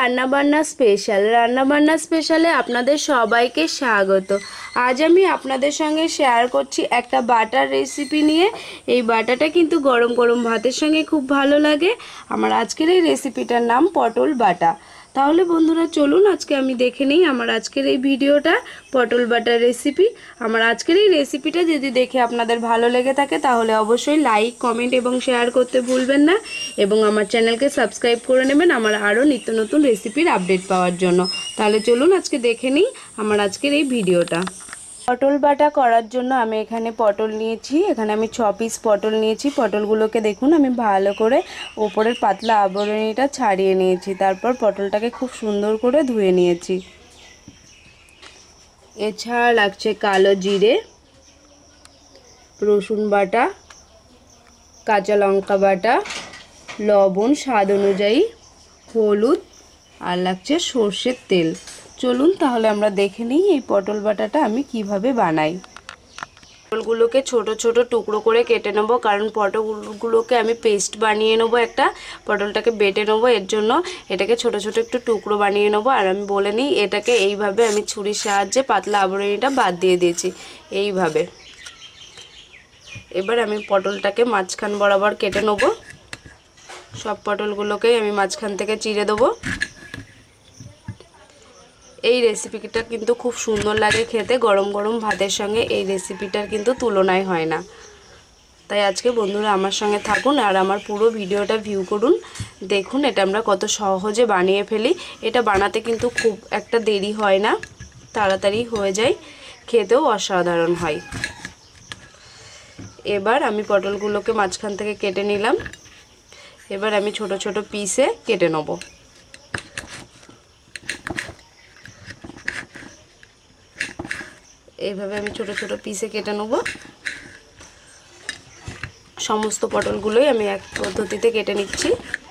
রান্নাবান্না স্পেশালে আপনাদের সবাইকে স্বাগত। আজ আমি আপনাদের সঙ্গে শেয়ার করছি একটা বাটার রেসিপি নিয়ে। এই বাটাটা কিন্তু গরম গরম ভাতের সঙ্গে খুব ভালো লাগে। আমার আজকের এই রেসিপিটার নাম পটল বাটা। তাহলে বন্ধুরা চলুন আজকে আমি দেখে নিই আমার আজকের এই ভিডিওটা, পটল বাটার রেসিপি। আমার আজকের এই রেসিপিটা যদি দেখে আপনাদের ভালো লেগে থাকে তাহলে অবশ্যই লাইক, কমেন্ট এবং শেয়ার করতে ভুলবেন না, এবং আমার চ্যানেলকে সাবস্ক্রাইব করে নেবেন আমার আরও নিত্য নতুন রেসিপির আপডেট পাওয়ার জন্য। তাহলে চলুন আজকে দেখে নিই আমার আজকের এই ভিডিওটা। পটল বাটা করার জন্য আমি এখানে পটল নিয়েছি, এখানে আমি 6 পিস পটল নিয়েছি। পটলগুলোকে দেখুন আমি ভালো করে ওপরের পাতলা আবরণীটা ছাড়িয়ে নিয়েছি, তারপর পটলটাকে খুব সুন্দর করে ধুয়ে নিয়েছি। এছাড়া লাগছে কালো জিরে, রসুন বাটা, কাঁচা লঙ্কা বাটা, লবণ স্বাদ অনুযায়ী, হলুদ, আর লাগছে সর্ষের তেল। চলুন তাহলে আমরা দেখে নিই এই পটল বাটাটা আমি কিভাবে বানাই। পটলগুলোকে ছোট ছোট টুকরো করে কেটে নেবো, কারণ পটলগুলোকে আমি পেস্ট বানিয়ে নেবো, একটা পটলটাকে বেটে নেবো, এর জন্য এটাকে ছোট ছোট একটু টুকরো বানিয়ে নেবো। আর আমি বলে নিই এটাকে এইভাবে আমি ছুরির সাহায্যে পাতলা আবরণীটা বাদ দিয়ে দিয়েছি এইভাবে। এবার আমি পটলটাকে মাঝখান বরাবর কেটে নেবো, সব পটলগুলোকেই আমি মাঝখান থেকে চিড়ে দেবো। এই রেসিপিটা কিন্তু খুব সুন্দর লাগে খেতে, গরম গরম ভাতের সঙ্গে এই রেসিপিটার কিন্তু তুলনায় হয় না। তাই আজকে বন্ধুরা আমার সঙ্গে থাকুন আর আমার পুরো ভিডিওটা ভিউ করুন, দেখুন এটা আমরা কত সহজে বানিয়ে ফেলি। এটা বানাতে কিন্তু খুব একটা দেরি হয় না, তাড়াতাড়ি হয়ে যায়, খেতেও অসাধারণ হয়। এবার আমি পটলগুলোকে মাঝখান থেকে কেটে নিলাম, এবার আমি ছোট ছোট পিসে কেটে নেব। এইভাবে আমি ছোট ছোট পিসে কেটে নেব। সমস্ত পটলগুলোই আমি এক পদ্ধতিতে কেটে নিচ্ছি।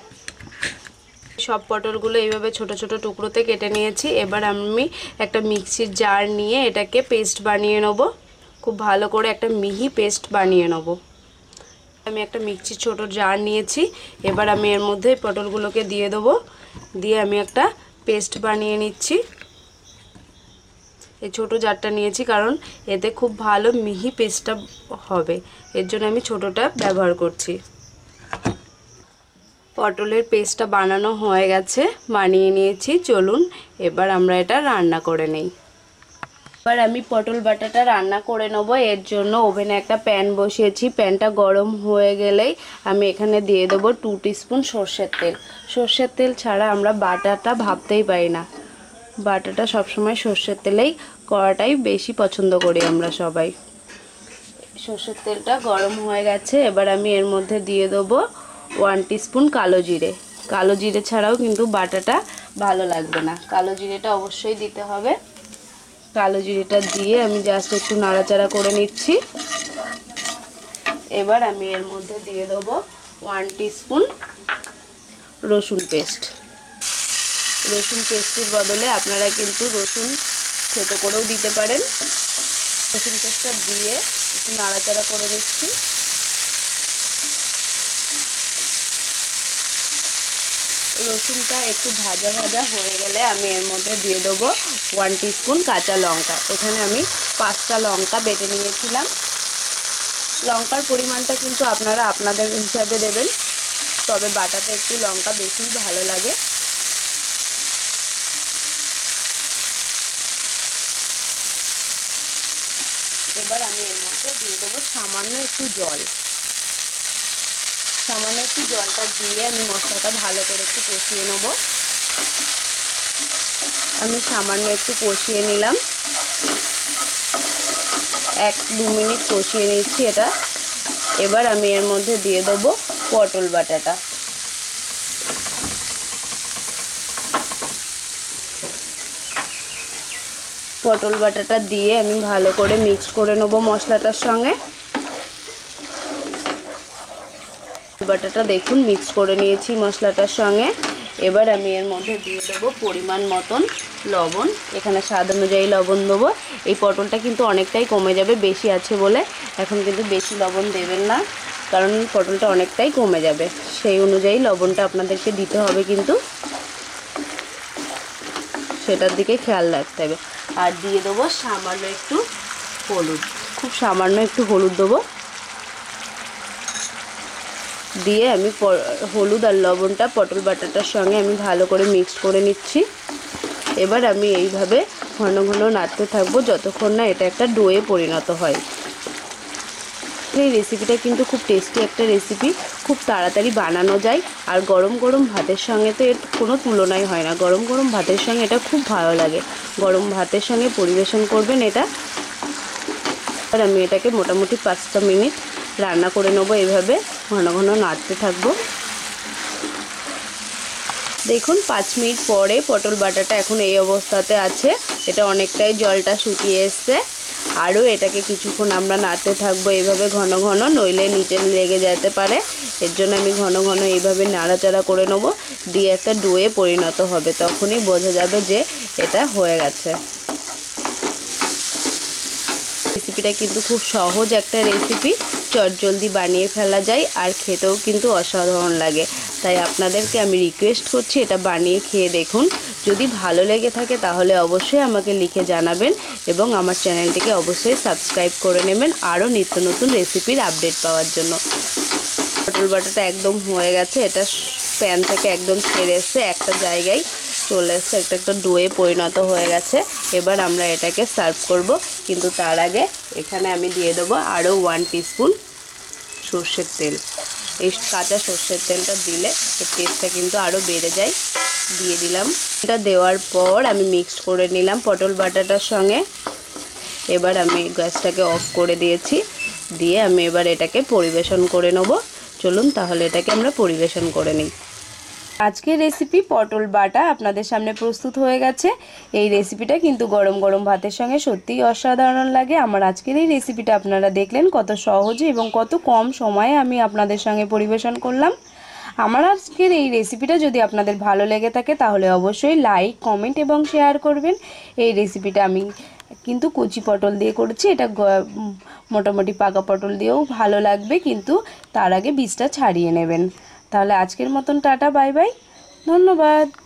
সব পটলগুলো এইভাবে ছোট ছোট টুকরোতে কেটে নিয়েছি। এবার আমি একটা মিক্সির জার নিয়ে এটাকে পেস্ট বানিয়ে নেব, খুব ভালো করে একটা মিহি পেস্ট বানিয়ে নেব। আমি একটা মিক্সির ছোট জার নিয়েছি, এবার আমি এর মধ্যে পটলগুলোকে দিয়ে দেবো, দিয়ে আমি একটা পেস্ট বানিয়ে নিচ্ছি। এই ছোটো জারটা নিয়েছি কারণ এতে খুব ভালো মিহি পেস্টটা হবে, এর জন্য আমি ছোটোটা ব্যবহার করছি। পটলের পেস্টটা বানানো হয়ে গেছে, বানিয়ে নিয়েছি। চলুন এবার আমরা এটা রান্না করে নেই। এবার আমি পটল বাটাটা রান্না করে নেব। এর জন্য ওভেনে একটা প্যান বসিয়েছি, প্যানটা গরম হয়ে গেলেই আমি এখানে দিয়ে দেবো 2 টিস্পুন সর্ষের তেল। সর্ষের তেল ছাড়া আমরা বাটাটা ভাবতেই পারি না, বাটাটা সবসময় সর্ষের তেলেই করাটাই বেশি পছন্দ করি আমরা সবাই। সর্ষের তেলটা গরম হয়ে গেছে, এবার আমি এর মধ্যে দিয়ে দেবো 1 টিস্পুন কালো জিরে। কালো জিরে ছাড়াও কিন্তু বাটাটা ভালো লাগবে না, কালো জিরেটা অবশ্যই দিতে হবে। কালো জিরেটা দিয়ে আমি জাস্ট একটু নাড়াচাড়া করে নিচ্ছি। এবার আমি এর মধ্যে দিয়ে দেবো 1 টিস্পুন রসুন পেস্ট। রসুন পেস্টের বদলে আপনারা কিন্তু রসুন ছোটো করেও দিতে পারেন। রসুন পেস্টটা দিয়ে একটু নাড়াচাড়া করে নিচ্ছি। রসুনটা একটু ভাজা ভাজা হয়ে গেলে আমি এর মধ্যে দিয়ে দেবো 1 টিস্পুন কাঁচা লঙ্কা। এখানে আমি 5টা লঙ্কা বেটে নিয়েছিলাম। লঙ্কার পরিমাণটা কিন্তু আপনারা আপনাদের হিসাবে দেবেন, তবে বাটাতে একটু লঙ্কা বেশি ভালো লাগে। এবার আমি এর মধ্যে দিয়ে দেবো সামান্য একটু জল। সামান্য একটু জলটা দিয়ে আমি মশলাটা ভালো করে একটু কষিয়ে নেব। আমি সামান্য একটু কষিয়ে নিলাম, 1-2 মিনিট কষিয়ে নিচ্ছি এটা। এবার আমি এর মধ্যে দিয়ে দেবো পটল বাটাটা। পটল বাটাটা দিয়ে আমি ভালো করে মিক্স করে নেব মশলাটার সঙ্গে। বাটাটা দেখুন মিক্স করে নিয়েছি মশলাটার সঙ্গে। এবার আমি এর মধ্যে দিয়ে দেবো পরিমাণ মতন লবণ। এখানে স্বাদ অনুযায়ী লবণ দেবো। এই পটলটা কিন্তু অনেকটাই কমে যাবে বেশি আছে বলে, এখন কিন্তু বেশি লবণ দেবেন না, কারণ পটলটা অনেকটাই কমে যাবে, সেই অনুযায়ী লবণটা আপনাদেরকে দিতে হবে। কিন্তু সেটার দিকে খেয়াল রাখতে হবে। আর দিয়ে দেবো সামান্য একটু হলুদ, খুব সামান্য একটু হলুদ দেবো। দিয়ে আমি হলুদ আর লবণটা পটল বাটাটার সঙ্গে আমি ভালো করে মিক্স করে নিচ্ছি। এবার আমি এইভাবে ঘন ঘন নাড়তে থাকবো যতক্ষণ না এটা একটা ডোয়ে পরিণত হয়। এই রেসিপিটা কিন্তু খুব টেস্টি একটা রেসিপি, খুব তাড়াতাড়ি বানানো যায়। আর গরম গরম ভাতের সঙ্গে তো এর কোনো তুলনাই হয় না। গরম গরম ভাতের সঙ্গে এটা খুব ভালো লাগে। গরম ভাতের সঙ্গে পরিবেশন করবেন এটা। আর আমি এটাকে মোটামুটি 5টা মিনিট রান্না করে নেবো। এইভাবে ঘন ঘন নাড়তে থাকবো। দেখুন 5 মিনিট পরে পটল বাটাটা এখন এই অবস্থাতে আছে। এটা অনেকটাই জলটা শুকিয়ে এসছে। আরও এটাকে কিছুক্ষণ আমরা নাড়তে থাকবো এইভাবে ঘন ঘন, নইলে নিচে লেগে যেতে পারে। এর জন্য আমি ঘন ঘন এইভাবে নাড়াচাড়া করে নেবো। দিয়ে একটা ডোয়ে পরিণত হবে, তখনই বোঝা যাবে যে এটা হয়ে গেছে। রেসিপিটা কিন্তু খুব সহজ একটা রেসিপি, চটজলদি বানিয়ে ফেলা যায় আর খেতেও কিন্তু অসাধারণ লাগে। তাই আপনাদেরকে আমি রিকোয়েস্ট করছি এটা বানিয়ে খেয়ে দেখুন। যদি ভালো লেগে থাকে তাহলে অবশ্যই আমাকে লিখে জানাবেন এবং আমার চ্যানেলটিকে অবশ্যই সাবস্ক্রাইব করে নেবেন আরও নিত্য নতুন রেসিপির আপডেট পাওয়ার জন্য। পটল বাটাটা একদম হয়ে গেছে, এটা প্যান থেকে একদম ছেড়ে এসছে, একটা জায়গায় চলে এসছে, একটা ডোয়ে পরিণত হয়ে গেছে। এবার আমরা এটাকে সার্ভ করব, কিন্তু তার আগে এখানে আমি দিয়ে দেবো আরও 1 টিস্পুন সর্ষের তেল। এই কাঁচা সর্ষের তেলটা দিলে এর টেস্টটা কিন্তু আরও বেড়ে যায়। দিয়ে দিলাম। এটা দেওয়ার পর আমি মিক্সড করে নিলাম পটল বাটাটার সঙ্গে। এবার আমি গ্যাসটাকে অফ করে দিয়েছি। দিয়ে আমি এবার এটাকে পরিবেশন করে নেব। চলুন তাহলে এটাকে আমরা পরিবেশন করে নিই। আজকের রেসিপি পটল বাটা আপনাদের সামনে প্রস্তুত হয়ে গেছে। এই রেসিপিটা কিন্তু গরম গরম ভাতের সঙ্গে সত্যিই অসাধারণ লাগে। আমার আজকের এই রেসিপিটা আপনারা দেখলেন কত সহজে এবং কত কম সময়ে আমি আপনাদের সঙ্গে পরিবেশন করলাম। আমার আজকের এই রেসিপিটা যদি আপনাদের ভালো লেগে থাকে তাহলে অবশ্যই লাইক, কমেন্ট এবং শেয়ার করবেন। এই রেসিপিটা আমি কিন্তু কচি পটল দিয়ে করেছি, এটা মোটামুটি পাকা পটল দিয়েও ভালো লাগবে, কিন্তু তার আগে বীজটা ছাড়িয়ে নেবেন। তাহলে আজকের মতন টাটা, বাই বাই, ধন্যবাদ।